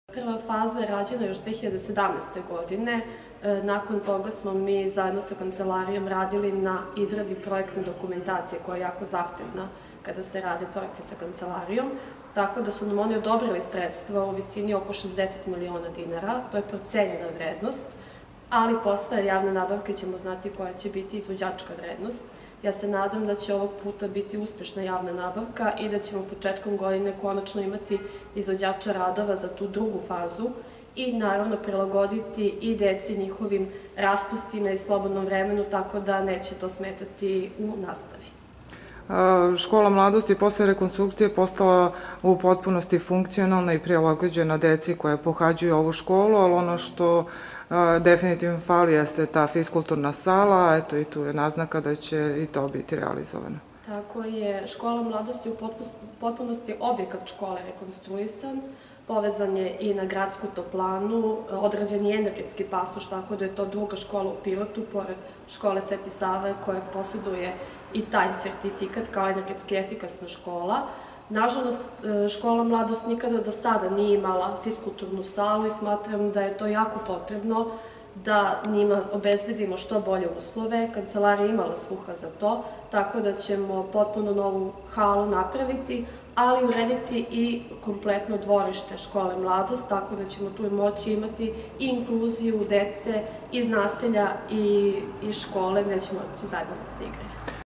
Prva faza je rađena još 2017. godine. Nakon toga smo mi zajedno sa kancelarijom radili na izradi projektne dokumentacije koja je jako zahtevna kada se rade projekte sa kancelarijom. Tako da su nam oni odobrili sredstva u visini oko 60 miliona dinara, to je procenjena vrednost, ali posle javne nabavke ćemo znati koja će biti izvođačka vrednost. Ja se nadam da će ovog puta biti uspešna javna nabavka i da ćemo početkom godine konačno imati izvođača radova za tu drugu fazu i naravno prilagoditi i deci njihovim raspustima i slobodnom vremenu, tako da neće to smetati u nastavi. Škola mladosti posle rekonstrukcije postala u potpunosti funkcionalna i prilagođena deci koja pohađaju ovu školu, ali ono što definitivno fali jeste ta fiskulturna sala, eto i tu je naznaka da će i to biti realizovano. Tako je, škola mladosti u potpunosti objekat škole rekonstruisan, povezan je i na gradsku toplanu, odrađen je energetski pasoš, tako da je to druga škola u Pirotu, pored škole Sveti Sava koja posjeduje i taj sertifikat kao energetski efikasna škola. Nažalost, škola mladost nikada do sada nije imala fiskulturnu salu i smatram da je to jako potrebno da njima obezbedimo što bolje uslove. Kancelarija je imala sluha za to, tako da ćemo potpuno novu halu napraviti, ali urediti i kompletno dvorište škole mladost, tako da ćemo tu moći imati i inkluziju dece iz naselja i škole gde ćemo zajedno da se igraju.